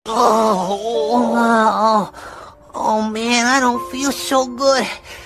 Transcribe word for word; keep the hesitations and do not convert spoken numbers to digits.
Oh, oh, oh, oh man, I don't feel so good.